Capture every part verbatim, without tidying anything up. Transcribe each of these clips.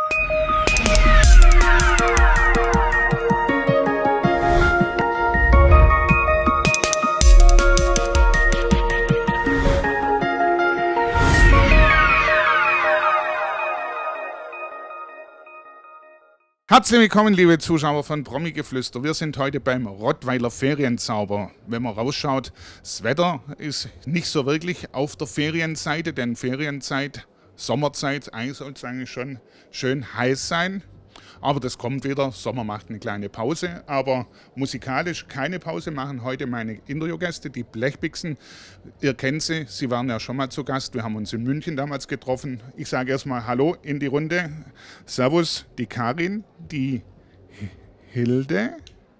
Herzlich willkommen, liebe Zuschauer von Promi-Geflüster. Wir sind heute beim Rottweiler Ferienzauber. Wenn man rausschaut, das Wetter ist nicht so wirklich auf der Ferienseite, denn Ferienzeit, Sommerzeit, eigentlich soll es eigentlich schon schön heiß sein. Aber das kommt wieder, Sommer macht eine kleine Pause, aber musikalisch keine Pause machen heute meine Interviewgäste, die Blechbixen. Ihr kennt sie, sie waren ja schon mal zu Gast, wir haben uns in München damals getroffen. Ich sage erstmal Hallo in die Runde. Servus, die Karin, die Hilde.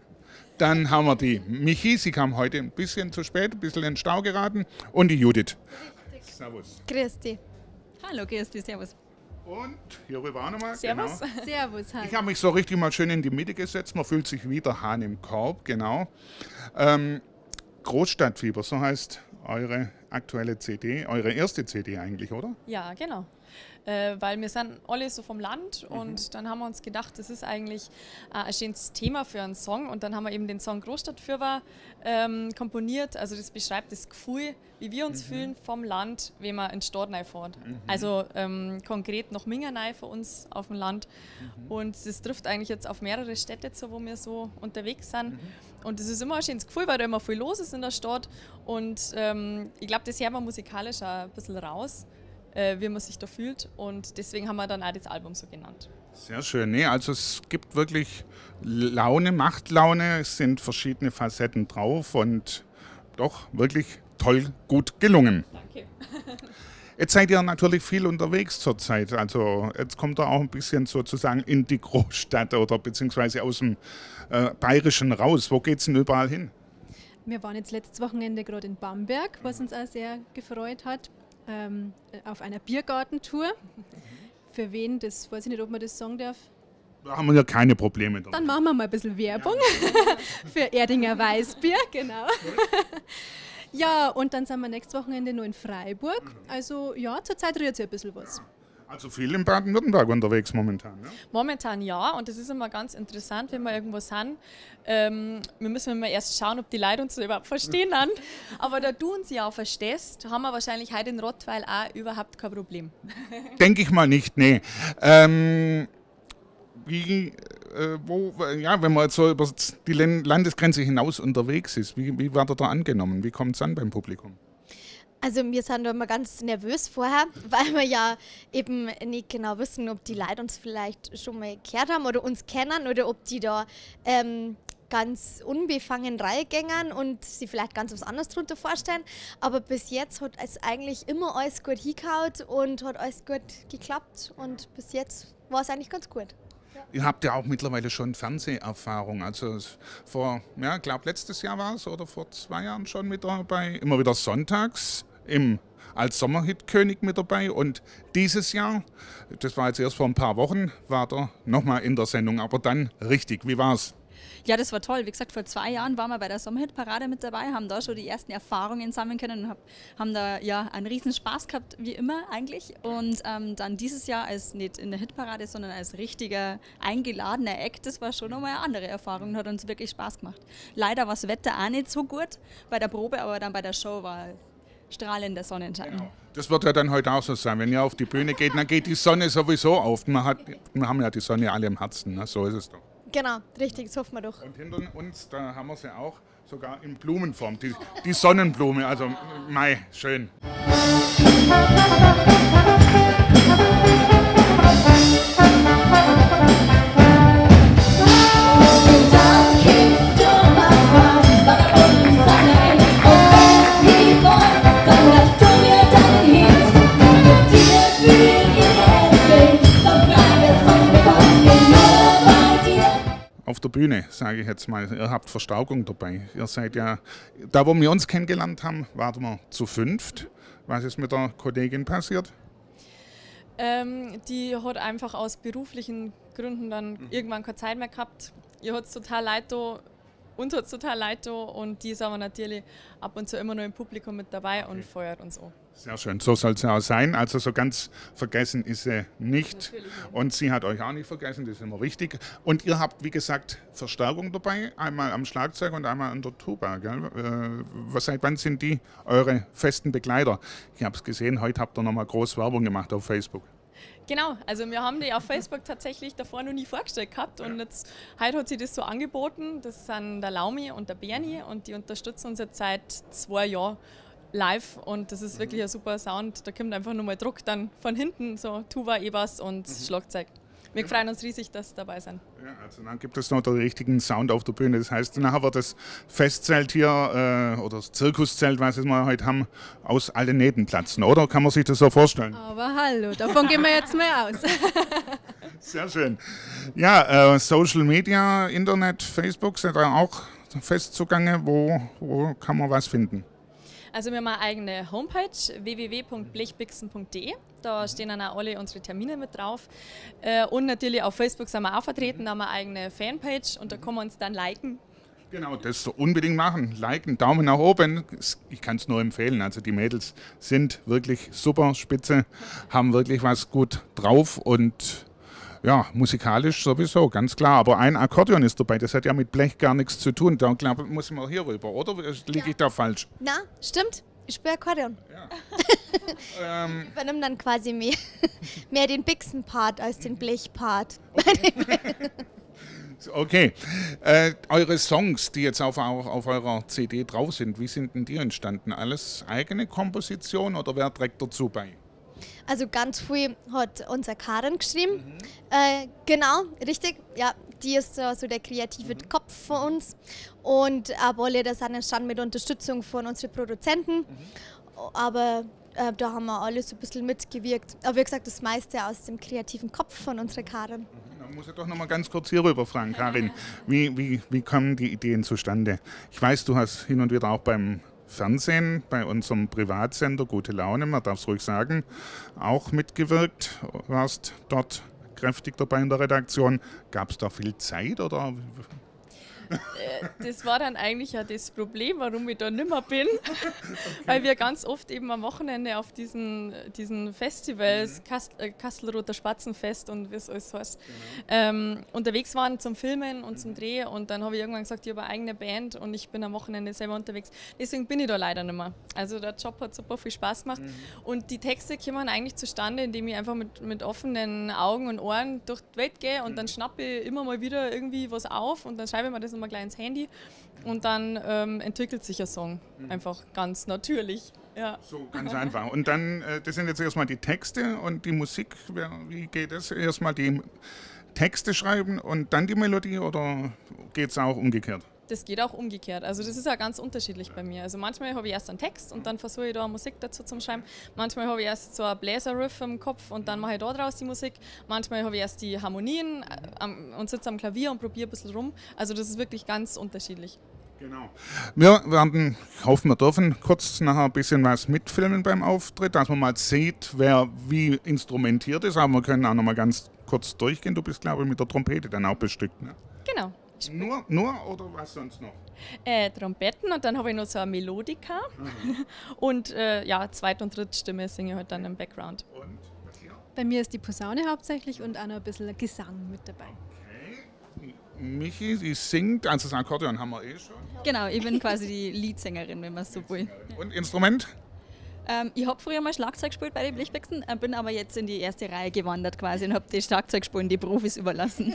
Dann haben wir die Michi, sie kam heute ein bisschen zu spät, ein bisschen in den Stau geraten. Und die Judith. Servus. Grüß dich. Hallo, grüß dich, servus. Und hier rüber auch nochmal. Servus. Genau. Servus, hi. Ich habe mich so richtig mal schön in die Mitte gesetzt. Man fühlt sich wie der Hahn im Korb, genau. Ähm, Großstadtfieber, so heißt eure aktuelle C D, eure erste C D eigentlich, oder? Ja, genau. Äh, weil wir sind alle so vom Land und mhm. dann haben wir uns gedacht, das ist eigentlich äh, ein schönes Thema für einen Song und dann haben wir eben den Song Großstadtfieber ähm, komponiert. Also das beschreibt das Gefühl, wie wir uns mhm. fühlen vom Land, wenn man in die Stadt reinfährt. Mhm. Also ähm, konkret noch Mingernein für uns auf dem Land mhm. und das trifft eigentlich jetzt auf mehrere Städte zu, wo wir so unterwegs sind. Mhm. Und das ist immer ein schönes Gefühl, weil da immer viel los ist in der Stadt und ähm, ich glaube, das hört man musikalisch auch ein bisschen raus, äh, wie man sich da fühlt und deswegen haben wir dann auch das Album so genannt. Sehr schön. Nee, also es gibt wirklich Laune, macht Laune, es sind verschiedene Facetten drauf und doch wirklich toll, gut gelungen. Danke. Jetzt seid ihr natürlich viel unterwegs zurzeit, also jetzt kommt ihr auch ein bisschen sozusagen in die Großstadt oder beziehungsweise aus dem äh, Bayerischen raus. Wo geht's denn überall hin? Wir waren jetzt letztes Wochenende gerade in Bamberg, was uns auch sehr gefreut hat, ähm, auf einer Biergartentour. Für wen, das weiß ich nicht, ob man das sagen darf. Da haben wir ja keine Probleme damit. Dann machen wir mal ein bisschen Werbung ja. für Erdinger Weißbier, genau. Ja, und dann sind wir nächstes Wochenende noch in Freiburg. Also ja, zurzeit rührt sich ein bisschen was. Also viel in Baden-Württemberg unterwegs momentan, ne? Momentan ja, und das ist immer ganz interessant, wenn wir irgendwo sind. Ähm, wir müssen immer erst schauen, ob die Leute uns überhaupt verstehen. Dann. Aber da du uns ja auch verstehst, haben wir wahrscheinlich heute in Rottweil auch überhaupt kein Problem. Denke ich mal nicht, nee. Ähm, wie, äh, wo, ja, wenn man jetzt so über die Landesgrenze hinaus unterwegs ist, wie, wie wird er da angenommen? Wie kommt es an beim Publikum? Also wir sind da immer ganz nervös vorher, weil wir ja eben nicht genau wissen, ob die Leute uns vielleicht schon mal gehört haben oder uns kennen oder ob die da ähm, ganz unbefangen reingängern und sie vielleicht ganz was anderes drunter vorstellen. Aber bis jetzt hat es eigentlich immer alles gut hingehauen und hat alles gut geklappt und bis jetzt war es eigentlich ganz gut. Ihr habt ja auch mittlerweile schon Fernseherfahrung. Also vor, ja, ich glaube letztes Jahr war es oder vor zwei Jahren schon mit dabei. Immer wieder sonntags im, als Sommerhit-König mit dabei. Und dieses Jahr, das war jetzt erst vor ein paar Wochen, war er nochmal in der Sendung. Aber dann richtig. Wie war's? Ja, das war toll. Wie gesagt, vor zwei Jahren waren wir bei der Sommerhit-Parade mit dabei, haben da schon die ersten Erfahrungen sammeln können und hab, haben da ja einen riesen Spaß gehabt, wie immer eigentlich. Und ähm, dann dieses Jahr als nicht in der Hitparade, sondern als richtiger eingeladener Act, das war schon nochmal eine andere Erfahrung und hat uns wirklich Spaß gemacht. Leider war das Wetter auch nicht so gut bei der Probe, aber dann bei der Show war strahlender Sonnenschein. Genau. Das wird ja dann heute auch so sein. Wenn ihr auf die Bühne geht, dann geht die Sonne sowieso auf. Man hat, wir haben ja die Sonne alle im Herzen, ne? So ist es doch. Genau, richtig, das hoffen wir doch. Und hinter uns, da haben wir sie auch sogar in Blumenform, die, die Sonnenblume, also Mai, schön. Auf der Bühne, sage ich jetzt mal, ihr habt Verstärkung dabei. Ihr seid ja, da wo wir uns kennengelernt haben, waren wir zu fünft. Was ist mit der Kollegin passiert? Ähm, die hat einfach aus beruflichen Gründen dann mhm. irgendwann keine Zeit mehr gehabt. Ihr hat es total leid da, uns hat es total leid da und die ist aber natürlich ab und zu immer noch im Publikum mit dabei okay. und feuert uns an. Sehr schön, so soll es ja auch sein. Also so ganz vergessen ist sie nicht. Und sie hat euch auch nicht vergessen, das ist immer wichtig. Und ihr habt, wie gesagt, Verstärkung dabei, einmal am Schlagzeug und einmal an der Tuba. Gell? Äh, was, seit wann sind die eure festen Begleiter? Ich habe es gesehen, heute habt ihr nochmal groß Werbung gemacht auf Facebook. Genau, also wir haben die auf Facebook tatsächlich davor noch nie vorgestellt gehabt und jetzt heute hat sie das so angeboten. Das sind der Laumi und der Berni und die unterstützen uns jetzt seit zwei Jahren live und das ist wirklich ein super Sound. Da kommt einfach nur mal Druck dann von hinten, so Tuba, E-Bass und mhm. Schlagzeug. Wir freuen uns riesig, dass Sie dabei sind. Ja, also dann gibt es noch den richtigen Sound auf der Bühne. Das heißt, nachher wird das Festzelt hier äh, oder das Zirkuszelt, was wir heute haben, aus allen Nähten platzen, oder? Kann man sich das so vorstellen? Aber hallo, davon gehen wir jetzt mal aus. Sehr schön. Ja, äh, Social Media, Internet, Facebook, sind da auch fest zugange. Wo, wo kann man was finden? Also wir haben eine eigene Homepage, w w w punkt blechbixen punkt d e. Da stehen dann auch alle unsere Termine mit drauf. Und natürlich auf Facebook sind wir auch vertreten, da haben wir eine eigene Fanpage und da kann man uns dann liken. Genau, das unbedingt machen. Liken, Daumen nach oben. Ich kann es nur empfehlen. Also die Mädels sind wirklich super spitze, haben wirklich was gut drauf und ja, musikalisch sowieso, ganz klar. Aber ein Akkordeon ist dabei, das hat ja mit Blech gar nichts zu tun. Da glaube ich, muss man hier rüber, oder? Liege ja. ich da falsch? Na, stimmt. Ich spiele Akkordeon. Ja. ähm. Ich übernehme dann quasi mehr, mehr den Bixen-Part als den Blech-Part. Okay. Okay. Äh, eure Songs, die jetzt auf, auf, auf eurer C D drauf sind, wie sind denn die entstanden? Alles eigene Komposition oder wer trägt dazu bei? Also ganz viel hat unser Karin geschrieben. Mhm. Äh, genau, richtig. Ja, die ist so, so der kreative mhm. Kopf von uns. Und auch alle, das sind entstanden mit Unterstützung von unseren Produzenten. Mhm. Aber äh, da haben wir alle so ein bisschen mitgewirkt. Aber wie gesagt, das meiste aus dem kreativen Kopf von unserer Karin. Mhm. Da muss ich doch noch mal ganz kurz hier rüber fragen, Karin. Wie, wie, wie kommen die Ideen zustande? Ich weiß, du hast hin und wieder auch beim Fernsehen, bei unserem Privatsender Gute Laune, man darf es ruhig sagen, auch mitgewirkt, warst dort kräftig dabei in der Redaktion. Gab es da viel Zeit oder? Das war dann eigentlich ja das Problem, warum ich da nicht mehr bin, okay. Weil wir ganz oft eben am Wochenende auf diesen, diesen Festivals, mhm. Kast, äh, Kastelruther Spatzenfest und wie es alles heißt, genau. ähm, unterwegs waren zum Filmen und mhm. zum Dreh und dann habe ich irgendwann gesagt, ich habe eine eigene Band und ich bin am Wochenende selber unterwegs. Deswegen bin ich da leider nicht mehr. Also der Job hat super viel Spaß gemacht mhm. und die Texte kommen eigentlich zustande, indem ich einfach mit, mit offenen Augen und Ohren durch die Welt gehe und mhm. dann schnappe ich immer mal wieder irgendwie was auf und dann schreibe ich mir das mal gleich ins Handy und dann ähm, entwickelt sich ein Song. Mhm. Einfach ganz natürlich. Ja. So ganz einfach. Und dann, äh, das sind jetzt erstmal die Texte und die Musik. Wie geht das? Erstmal die Texte schreiben und dann die Melodie oder geht es auch umgekehrt? Das geht auch umgekehrt. Also das ist ja ganz unterschiedlich bei mir. Also manchmal habe ich erst einen Text und dann versuche ich da Musik dazu zu schreiben. Manchmal habe ich erst so einen Bläserriff im Kopf und dann mache ich da draus die Musik. Manchmal habe ich erst die Harmonien und sitze am Klavier und probiere ein bisschen rum. Also das ist wirklich ganz unterschiedlich. Genau. Wir werden, hoffen wir dürfen, kurz nachher ein bisschen was mitfilmen beim Auftritt, dass man mal sieht, wer wie instrumentiert ist. Aber wir können auch noch mal ganz kurz durchgehen. Du bist, glaube ich, mit der Trompete dann auch bestückt, ne? Genau. Nur, nur oder was sonst noch? Äh, Trompeten und dann habe ich noch so eine Melodika mhm. und äh, ja, Zweit- und Drittstimme singe ich halt dann im Background. Und was hier? Bei mir ist die Posaune hauptsächlich und auch noch ein bisschen Gesang mit dabei. Okay. Michi, sie singt, also das Akkordeon haben wir eh schon. Genau, ich bin quasi die Leadsängerin, wenn man es so will. Und Instrument? Ähm, ich habe früher mal Schlagzeug gespielt bei den Blechbixen, bin aber jetzt in die erste Reihe gewandert quasi und habe die Schlagzeugspielen die Profis überlassen.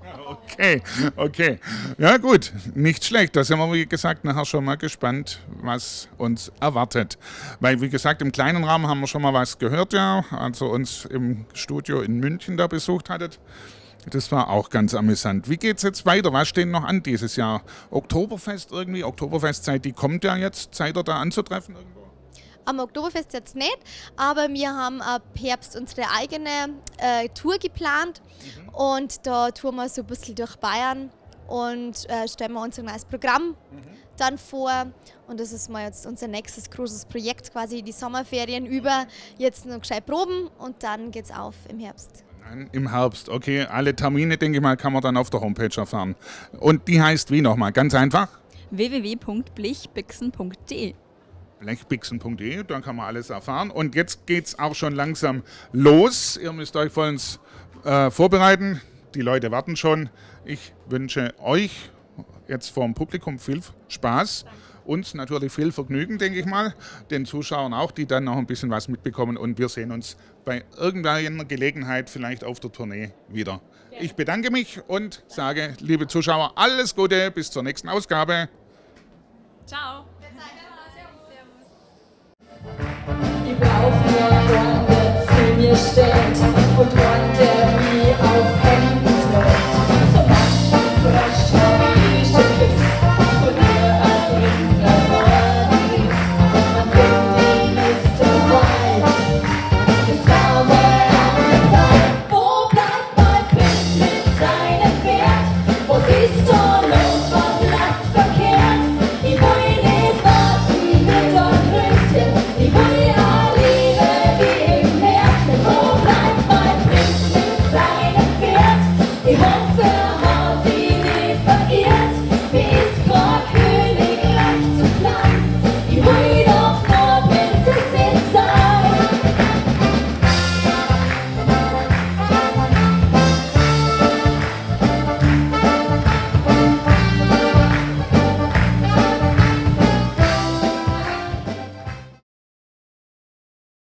Okay, okay. Ja gut, nicht schlecht. Da sind wir, wie gesagt, nachher schon mal gespannt, was uns erwartet. Weil, wie gesagt, im kleinen Rahmen haben wir schon mal was gehört, ja, als ihr uns im Studio in München da besucht hattet. Das war auch ganz amüsant. Wie geht es jetzt weiter? Was steht noch an dieses Jahr? Oktoberfest irgendwie? Oktoberfestzeit, die kommt ja jetzt. Seid ihr da anzutreffen irgendwo? Am Oktoberfest jetzt nicht, aber wir haben ab Herbst unsere eigene äh, Tour geplant mhm. und da touren wir so ein bisschen durch Bayern und äh, stellen wir unser neues Programm mhm. dann vor und das ist mal jetzt unser nächstes großes Projekt, quasi die Sommerferien über, jetzt noch gescheit proben und dann geht's auf im Herbst. Nein, im Herbst, okay, alle Termine, denke ich mal, kann man dann auf der Homepage erfahren. Und die heißt wie nochmal? Ganz einfach? w w w punkt blechbixen punkt d e. blechbixen punkt de, da kann man alles erfahren. Und jetzt geht es auch schon langsam los. Ihr müsst euch vollends äh, vorbereiten. Die Leute warten schon. Ich wünsche euch jetzt vor dem Publikum viel Spaß. Uns natürlich viel Vergnügen, denke ich mal. Den Zuschauern auch, die dann noch ein bisschen was mitbekommen. Und wir sehen uns bei irgendeiner Gelegenheit vielleicht auf der Tournee wieder. Ich bedanke mich und sage, liebe Zuschauer, alles Gute, bis zur nächsten Ausgabe. Ciao. Ich brauche nur einen, der zu mir steht und einen, der